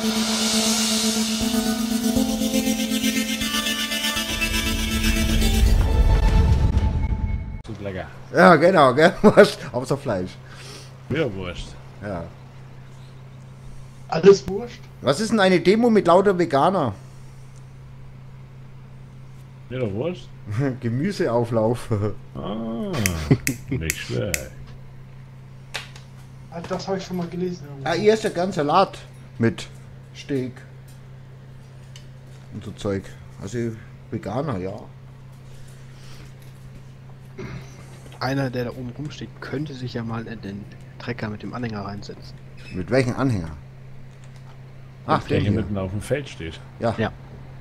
Ist lecker. Ja, genau, gell? Wurst, außer Fleisch. Ja, Wurst. Ja. Alles wurscht. Was ist denn eine Demo mit lauter Veganer? Ja, Wurst. Gemüseauflauf. Ah, nicht schlecht. Also das habe ich schon mal gelesen. irgendwo. Ah, ihr esst ja gern Salat mit Steak und so Zeug. Also Veganer, ja. Einer, der da oben rumsteht, könnte sich ja mal in den Trecker mit dem Anhänger reinsetzen. Mit welchem Anhänger? Ach, Der den hier hier. mitten auf dem Feld steht. Ja. Ja.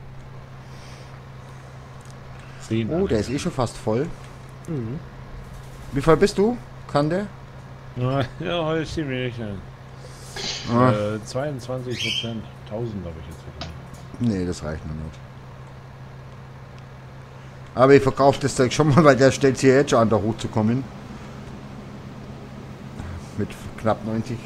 10 Oh, der ist eh schon fast voll. Mhm. Wie voll bist du, Kante? Ja, heute ist ziemlich. Ah. 22%. 1000 habe ich jetzt wieder. Nee, das reicht noch nicht. Aber ich verkaufe das Zeug schon mal, weil der stellt sich ja jetzt schon an, da hochzukommen. Mit knapp 90%.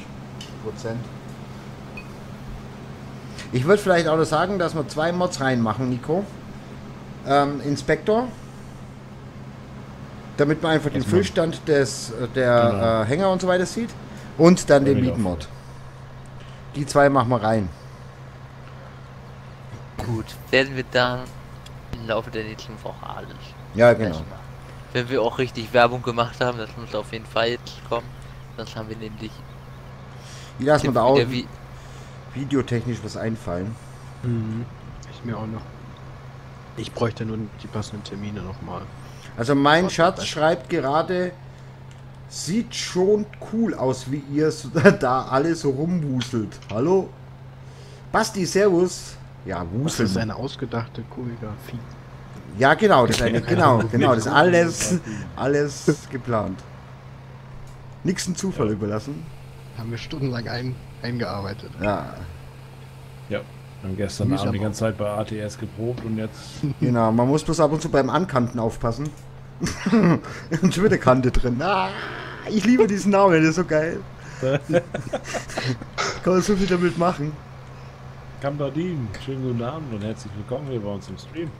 Ich würde vielleicht auch noch sagen, dass wir 2 Mods reinmachen, Nico. Inspektor. Damit man einfach den Was Füllstand der Genau. Hänger und so weiter sieht. Und dann den Damit Mietmod. Die 2 machen wir rein. Gut, werden wir dann im Laufe der nächsten Woche alles. Ja, genau. gleich machen. Wenn wir auch richtig Werbung gemacht haben, das muss auf jeden Fall jetzt kommen. Sonst haben wir nämlich Wie lassen wir da auch wieder wie videotechnisch was einfallen. Mhm. Ich mir auch noch. Ich bräuchte nur die passenden Termine nochmal. Also mein Schatz schreibt gerade, sieht schon cool aus, wie ihr da alle so rumwuselt. Hallo? Basti, servus. Ja, Das ist wuseln. eine ausgedachte Choreografie. Ja, genau, das ist eine, genau, das ist alles geplant. Nichts ein Zufall überlassen. Haben wir stundenlang eingearbeitet. Ja, Ja. Wir haben gestern Mühsam Abend die auch. ganze Zeit bei ATS geprobt und jetzt. genau. Man muss bloß ab und zu beim Ankanten aufpassen. Und schon wieder Kante drin. Ah, ich liebe diesen Namen, der ist so geil. Kann man so viel damit machen. Kamdadin, schönen guten Abend und herzlich willkommen hier bei uns im Stream.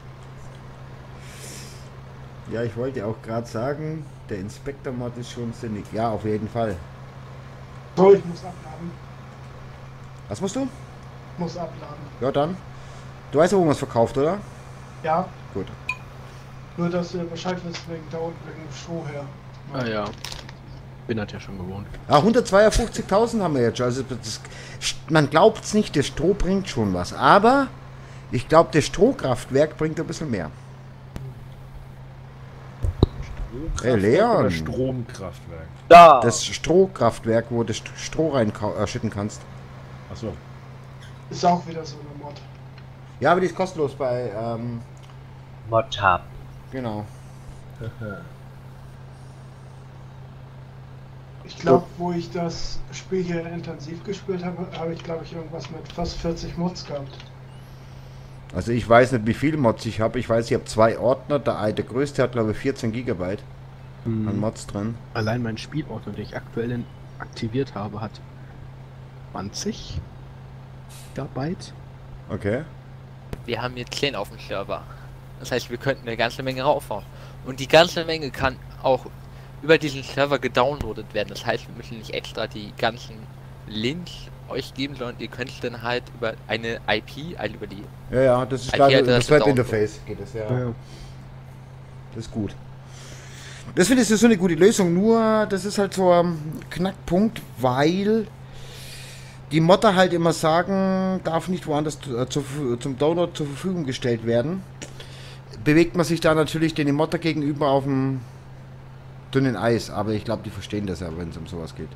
Ja, ich wollte auch gerade sagen, der Inspektor-Mod ist schon sinnig. Ja, auf jeden Fall. So, ich muss abladen. Was musst du? Muss abladen. Ja, dann. Du weißt ja, wo man es verkauft, oder? Ja, Gut. nur dass ihr Bescheid wisst wegen da unten wegen dem Stroh her. Ah ja. Bin das ja schon gewohnt. Ja, 152.000 haben wir jetzt schon. Also man glaubt es nicht, der Stroh bringt schon was. Aber ich glaube, das Strohkraftwerk bringt ein bisschen mehr. Hey, Leon. Oder Stromkraftwerk. da. Das Strohkraftwerk, wo du Stroh reinschütten kannst. Achso. Ist auch wieder so eine Mod. Ja, aber die ist kostenlos bei, Mod haben. genau. Ich glaube, wo ich das Spiel hier intensiv gespielt habe, habe ich glaube ich irgendwas mit fast 40 Mods gehabt. Also ich weiß nicht, wie viele Mods ich habe. Ich weiß, ich habe 2 Ordner. Der größte hat, glaube ich, 14 Gigabyte an Mods drin. Allein mein Spielordner, den ich aktuell aktiviert habe, hat 20 Gigabyte. Okay. Wir haben jetzt 10 auf dem Server. Das heißt, wir könnten eine ganze Menge raufhauen. Und die ganze Menge kann auch über diesen Server gedownloadet werden. Das heißt, wir müssen nicht extra die ganzen Links euch geben, sondern ihr könnt es dann halt über eine IP, also über die. Ja, ja, das ist IP leider Adresse das Webinterface. Geht das, ja. Das ist gut. Das finde ich so eine gute Lösung, nur das ist halt so ein Knackpunkt, weil die Modder halt immer sagen, darf nicht woanders zum Download zur Verfügung gestellt werden. Bewegt man sich da natürlich den Modder gegenüber auf dem dünnen Eis, aber ich glaube, die verstehen das ja, wenn es um sowas geht.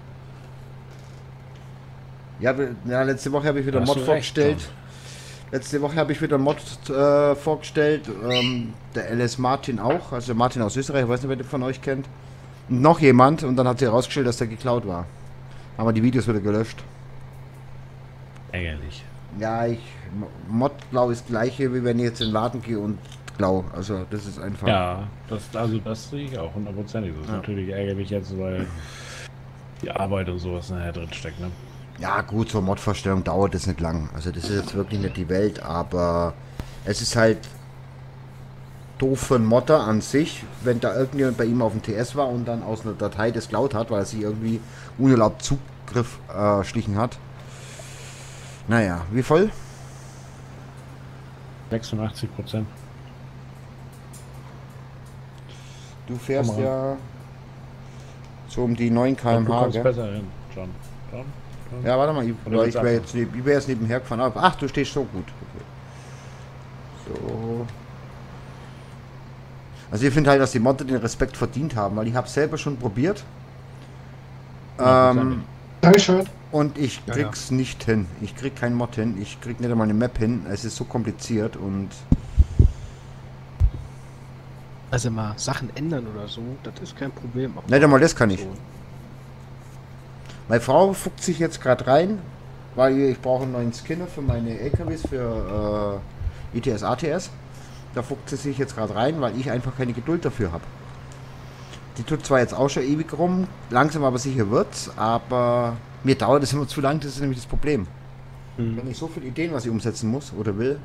Ja, letzte Woche habe ich wieder einen Hast Mod du recht, vorgestellt. Tom. Letzte Woche habe ich wieder einen Mod vorgestellt. Der LS Martin auch. Also der Martin aus Österreich. Ich weiß nicht, wer den von euch kennt. Und noch jemand. Und dann hat sich herausgestellt, dass der geklaut war. Haben wir die Videos wieder gelöscht. Ärgerlich. Ja, Mod blau ist das gleiche, wie wenn ich jetzt in den Laden gehe und blau. Also das ist einfach. Ja, das sehe ich auch hundertprozentig. Das ist Ja. natürlich ärgerlich jetzt, weil die Arbeit und sowas nachher drin steckt, ne? Ja gut, so Mod-Vorstellung dauert es nicht lang. Also das ist jetzt wirklich nicht die Welt, aber es ist halt doof für einen Modder an sich, wenn da irgendjemand bei ihm auf dem TS war und dann aus einer Datei das klaut hat, weil er sich irgendwie unerlaubt Zugriff schlichen hat. Naja, wie voll? 86%. Du fährst Komm mal. ja so um die 9 Du km/h, kommst gell? besser hin, John. John? Ja, warte mal, Oder ich wäre jetzt nebenher gefahren. Ach, du stehst so gut. Okay. So. Also ich finde halt, dass die Modder den Respekt verdient haben, weil ich habe selber schon probiert. Dankeschön. Und ich krieg's nicht hin. Ich krieg kein Mod hin. Ich krieg nicht einmal eine Map hin. Es ist so kompliziert und... Also mal Sachen ändern oder so, das ist kein Problem. Aber Nicht einmal das kann ich. so. Meine Frau fuchst sich jetzt gerade rein, weil ich brauche einen neuen Skinner für meine LKWs für ITS, ATS. Da fuchst sie sich jetzt gerade rein, weil ich einfach keine Geduld dafür habe. Die tut zwar jetzt auch schon ewig rum, langsam aber sicher wird's, aber mir dauert es immer zu lang, das ist nämlich das Problem. Wenn ich so viele Ideen, was ich umsetzen muss oder will.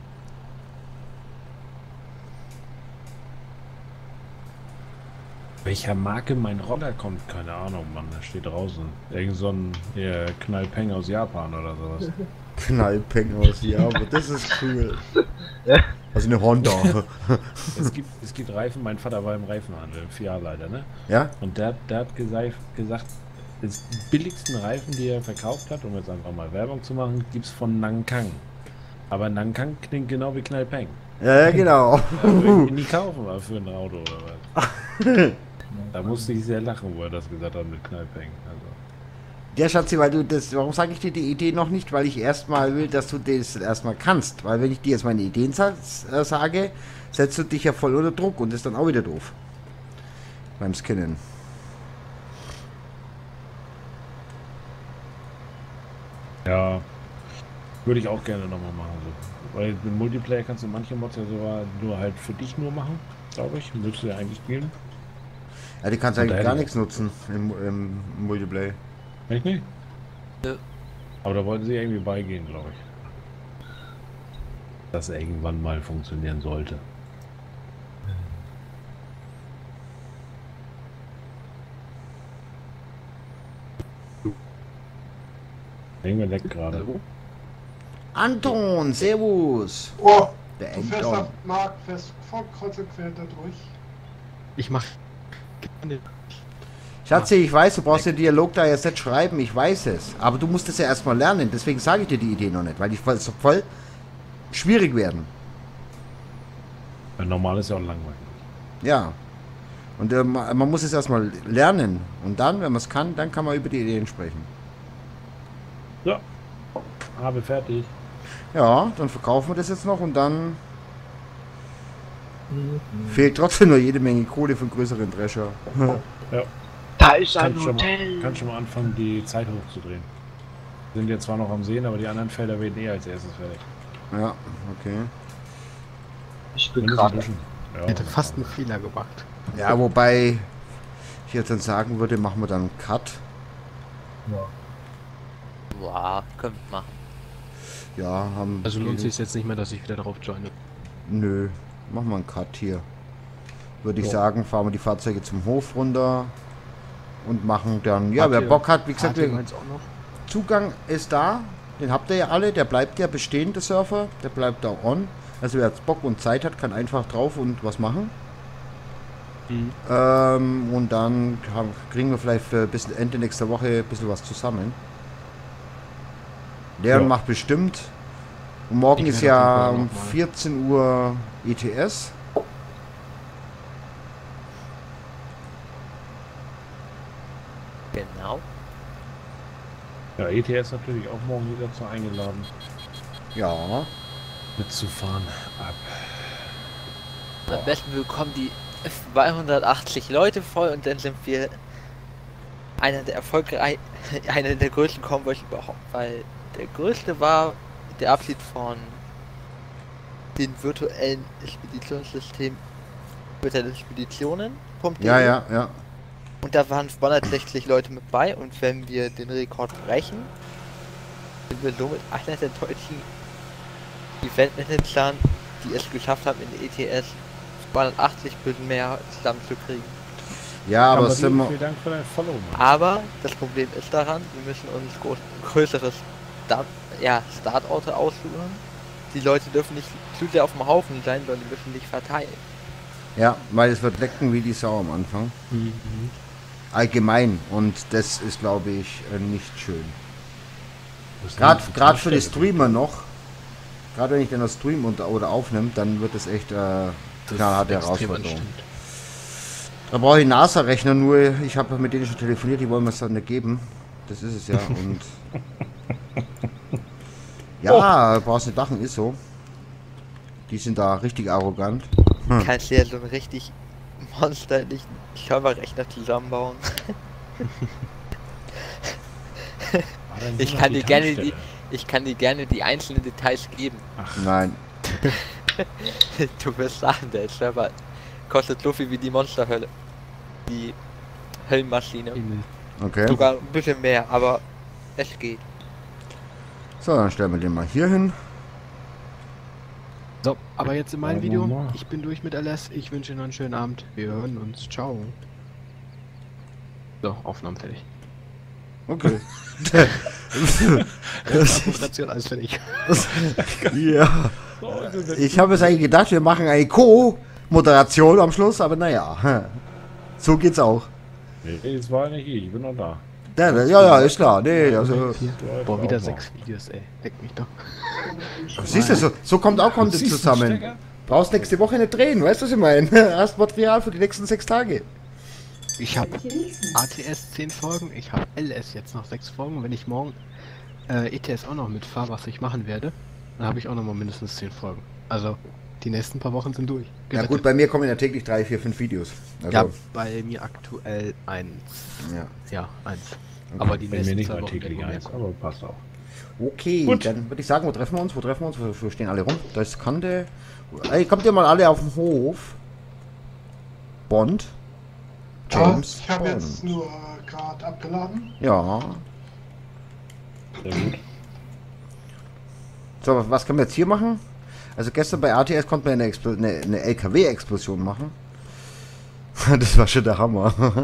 Welcher Marke mein Roller kommt? Keine Ahnung, Mann. Da steht draußen. Irgend so ein Knallpeng aus Japan oder sowas. Knallpeng aus, ja, aber das ist cool. Also eine Honda. Es gibt Reifen. Mein Vater war im Reifenhandel, im Filialleiter, ne? Ja? Und der hat gesagt, die billigsten Reifen, die er verkauft hat, um jetzt einfach mal Werbung zu machen, gibt's von Nankang. Aber Nankang klingt genau wie Knallpeng. Ja, genau. Würde ich nie kaufen, mal für ein Auto oder was. Da musste ich sehr lachen, wo er das gesagt hat mit Knallpeng. Also. Ja, Schatzi, weil du das, warum sage ich dir die Idee noch nicht? Weil ich erstmal will, dass du das erstmal kannst. Weil wenn ich dir jetzt meine Ideen sage, setzt du dich ja voll unter Druck und das ist dann auch wieder doof. Beim Skinnen. Ja, würde ich auch gerne nochmal machen. So. Weil mit Multiplayer kannst du manche Mods ja sogar nur halt für dich nur machen, glaube ich. Würdest du ja eigentlich spielen. Ja, die kannst du Und eigentlich da gar hätte nichts nutzen im Multiplayer. Echt nicht? Nö. Aber da wollten sie irgendwie beigehen, glaube ich. Dass irgendwann mal funktionieren sollte. Irgendwer leckt gerade. Anton, servus. Oh, Der du fährst Anton. ab Mark, fährst voll kreuz und quer da durch. Ich mach gerne. Schatzi, ich weiß, du brauchst den Dialog da jetzt nicht schreiben, ich weiß es. Aber du musst es ja erstmal lernen, deswegen sage ich dir die Idee noch nicht, weil die voll schwierig werden. Weil normal ist ja auch langweilig. Ja. Und man muss es erstmal lernen. Und dann, wenn man es kann, dann kann man über die Ideen sprechen. Ja. Habe fertig. Ja, dann verkaufen wir das jetzt noch und dann fehlt trotzdem nur jede Menge Kohle für einen größeren Drescher. Ja. Da ist ein Kannst schon, Hotel. kannst schon mal anfangen, die Zeit hochzudrehen. Sind jetzt zwar noch am Sehen, aber die anderen Felder werden als erstes fertig. Ja, okay. Ich bin Mindestens gerade. ein bisschen. Ja, Ich hätte fast einen Fehler gemacht. Ja, wobei ich jetzt dann sagen würde, machen wir dann einen Cut. Boah, können wir machen. Ja, haben. Also lohnt sich jetzt nicht mehr, dass ich wieder drauf joine. Nö, machen wir einen Cut hier. Würde ich sagen, fahren wir die Fahrzeuge zum Hof runter und machen dann. Ja, Habt wer ihr- Bock hat, wie gesagt, Habt ihr meins auch noch? Zugang ist da. Den habt ihr ja alle. Der bleibt ja bestehen, der Surfer. Der bleibt da on. Also wer jetzt Bock und Zeit hat, kann einfach drauf und was machen. Und dann kriegen wir vielleicht für bis Ende nächster Woche ein bisschen was zusammen. Leon Ja. macht bestimmt. Und morgen Ich ist werde auf ja jeden Fall um noch mal. 14 Uhr ETS. Genau. Ja, ETS natürlich auch morgen wieder zu eingeladen. Ja. Mitzufahren ab. Am besten wir bekommen die 280 Leute voll und dann sind wir einer der einer der größten Konvois überhaupt, weil der größte war der Abschied von den virtuellen Speditionssystem virtuelle Speditionen.de. Ja, ja, ja. Und da waren 260 Leute mit bei und wenn wir den Rekord brechen, sind wir somit einer der deutschen Eventmanagern, die es geschafft haben, in ETS 280 Bilden mehr zusammenzukriegen. Ja, aber Vielen Dank für dein Follow, Mann. Aber das Problem ist daran, wir müssen uns größeres Startorte aussuchen. Die Leute dürfen nicht zu sehr auf dem Haufen sein, sondern die müssen sich verteilen. Ja, weil es wird lecken wie die Sau am Anfang. Allgemein. Und das ist, glaube ich, nicht schön. Gerade für die Streamer noch. Gerade wenn ich dann das Stream oder aufnimme, dann wird es echt knallharte Herausforderung. Da brauche ich einen NASA-Rechner, nur ich habe mit denen schon telefoniert, die wollen mir es dann nicht geben. Das ist es ja. Und ja, brauchst nicht lachen, ist so. Die sind da richtig arrogant. Du kannst dir so einen richtig monsterlichen Serverrechner zusammenbauen. Ich kann dir gerne die einzelnen Details geben. Ach. Nein. Du wirst sagen, der Server kostet so viel wie die Monsterhölle. Die Höllenmaschine. Okay. Sogar ein bisschen mehr, aber es geht. So, dann stellen wir den mal hier hin. So, aber jetzt in meinem Video. Ich bin durch mit LS. Ich wünsche Ihnen einen schönen Abend. Wir hören uns. Ciao. So, Aufnahmen fertig. Okay. Moderation, alles fertig. Ja. Ich habe jetzt eigentlich gedacht, wir machen eine Co-Moderation am Schluss, aber naja. So geht's auch. Nee, das war nicht ich bin noch da. Ja, ist klar. Nee, also. Boah, wieder 6 Videos, ey. Leck mich doch. Siehst du, so kommt auch Content zusammen. Brauchst nächste Woche nicht drehen, weißt du, was ich meine? Hast Material für die nächsten 6 Tage. Ich habe ATS 10 Folgen, ich habe LS jetzt noch 6 Folgen. Wenn ich morgen ETS auch noch mitfahre, was ich machen werde, dann habe ich auch noch mal mindestens 10 Folgen. Also die nächsten paar Wochen sind durch. Ja gut, bei mir kommen ja täglich 3, 4, 5 Videos. Also, ja, bei mir aktuell 1. Ja, 1. Okay. Aber die Bei mir nächsten nicht 2 mal Wochen täglich werden eins, aber passt auch. Okay, Gut. dann würde ich sagen, wo treffen wir uns? Wir stehen alle rum. Da ist Kante. Ey, kommt ihr mal alle auf den Hof? Bond? James Ich habe Bond. jetzt nur gerade abgeladen. Ja. Sehr gut. So, was können wir jetzt hier machen? Also gestern bei ATS konnte man eine LKW-Explosion machen. Das war schon der Hammer.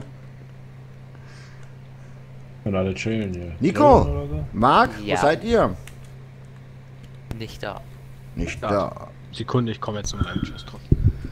Und alle chillen hier. Nico! Oder so? Marc, Ja. wo seid ihr? Nicht da. Nicht Ja. da. Sekunde, ich komme jetzt zu meinem Tschüss drauf.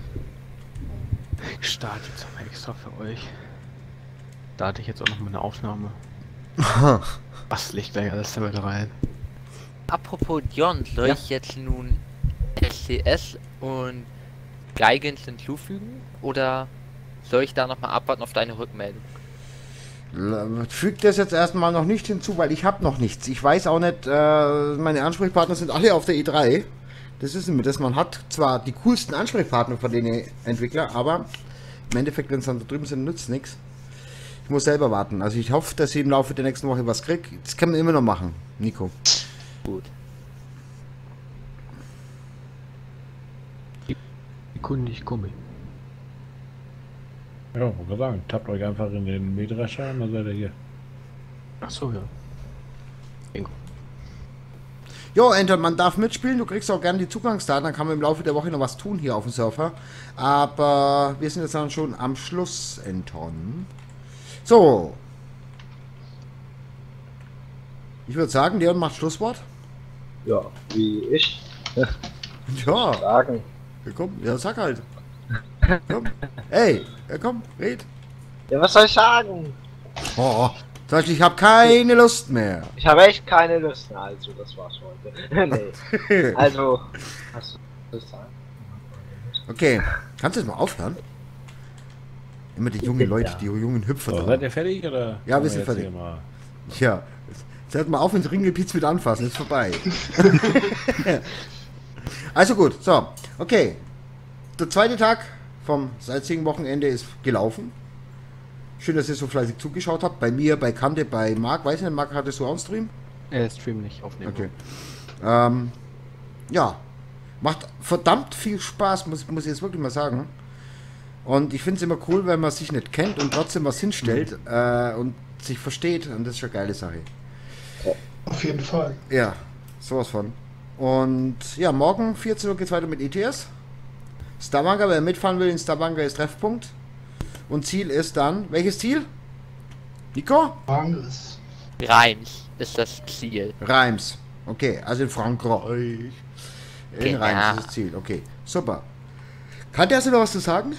Ich starte jetzt nochmal extra für euch. Da hatte ich jetzt auch noch mal eine Aufnahme. Was liegt gleich alles damit rein? Apropos Dion, soll Ja. ich jetzt nun SCS und Geigens hinzufügen? Oder soll ich da nochmal abwarten auf deine Rückmeldung? Füg das jetzt erstmal noch nicht hinzu, weil ich habe noch nichts. Ich weiß auch nicht, meine Ansprechpartner sind alle auf der E3. Das ist immer das, man hat zwar die coolsten Ansprechpartner von den Entwicklern, aber im Endeffekt, wenn es dann da drüben sind, nützt nichts. Ich muss selber warten. Also ich hoffe, dass ich im Laufe der nächsten Woche was kriege. Das kann man immer noch machen, Nico. Gut. Sekunde, ich komme. Ja, wollte sagen, tappt euch einfach in den Mähdrescher und dann seid ihr hier. Achso, ja. Jo, Enter, man darf mitspielen, du kriegst auch gerne die Zugangsdaten, dann kann man im Laufe der Woche noch was tun hier auf dem Surfer. Aber wir sind jetzt dann schon am Schluss, Anton. So. Ich würde sagen, Leon macht Schlusswort. Ja, wie ich Ja, sagen. komm, ja, sag halt. Komm. Ey, ja, komm, red. Ja, was soll ich sagen? Oh, sag ich habe keine Lust mehr. Ich habe echt keine Lust mehr, also das war's heute. Nee. Also, was soll ich sagen? Okay, kannst du jetzt mal aufhören? Immer die jungen Leute, die jungen Hüpfer. So, da. seid ihr fertig oder? Ja, wir Wollen sind jetzt fertig. hier mal- Ja, jetzt hört mal auf, ins Ringelpiez mit anfassen, ist vorbei. Also gut, so, okay. Der zweite Tag vom Sightseeing-Wochenende ist gelaufen. Schön, dass ihr so fleißig zugeschaut habt. Bei mir, bei Kante, bei Marc. Weiß nicht, Marc, hattest du auch einen Stream? Stream nicht aufnehmen. Okay. Ja, macht verdammt viel Spaß, muss ich jetzt wirklich mal sagen. Und ich finde es immer cool, wenn man sich nicht kennt und trotzdem was hinstellt und sich versteht. Und das ist schon eine geile Sache. Auf jeden Fall. Ja, sowas von. Und ja, morgen 14 Uhr geht's weiter mit ETS. Stavanger, wer mitfahren will in Stavanger ist Treffpunkt. Und Ziel ist dann, welches Ziel? Nico? Angriff. Reims ist das Ziel. Reims. Okay, also in Frankreich. In Genau. Reims ist das Ziel. Okay, super. Kannst du noch was zu sagen?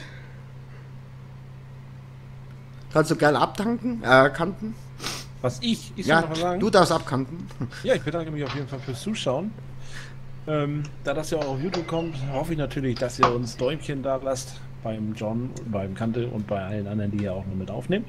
Kannst du geil abtanken? Kanten? Was ich soll Ja, noch was sagen? du darfst abkanten. Ja, ich bedanke mich auf jeden Fall fürs Zuschauen. Da das ja auch auf YouTube kommt, hoffe ich natürlich, dass ihr uns Däumchen da lasst. Beim John, beim Kante und bei allen anderen, die ihr auch noch mit aufnehmen.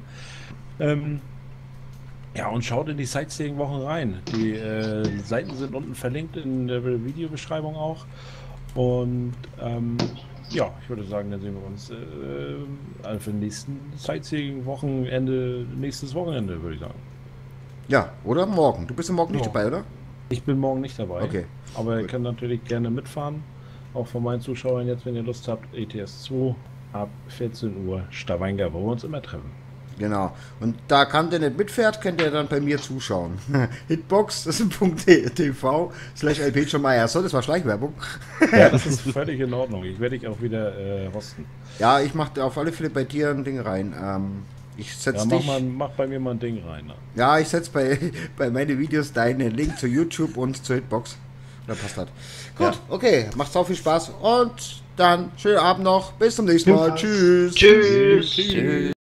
Ja, und schaut in die Sightseeing-Wochen rein. Die Seiten sind unten verlinkt in der Videobeschreibung auch. Und ja, ich würde sagen, dann sehen wir uns also für den nächsten Sightseeing-Wochenende, nächstes Wochenende, würde ich sagen. Ja, oder morgen. Du bist ja morgen nicht Ja. dabei, oder? Ich bin morgen nicht dabei. Okay. Aber ihr könnt natürlich gerne mitfahren. Auch von meinen Zuschauern jetzt, wenn ihr Lust habt, ETS 2 ab 14 Uhr Stavanger, wo wir uns immer treffen. Genau. Und da Kante nicht mitfährt, könnt ihr dann bei mir zuschauen. Hitbox, das ist .tv/LP schon mal. So, das war Schleichwerbung. Ja, das ist völlig in Ordnung. Ich werde dich auch wieder hosten. Ja, ich mache auf alle Fälle bei dir ein Ding rein. Ich setze Ja, dich. mach bei mir mal ein Ding rein. Ne? Ja, ich setze bei meinen Videos deinen Link zu YouTube und zur Hitbox. Da passt das. Gut, okay. Macht sau viel Spaß. Und dann schönen Abend noch. Bis zum nächsten Mal. Ja. Tschüss. Tschüss. Tschüss.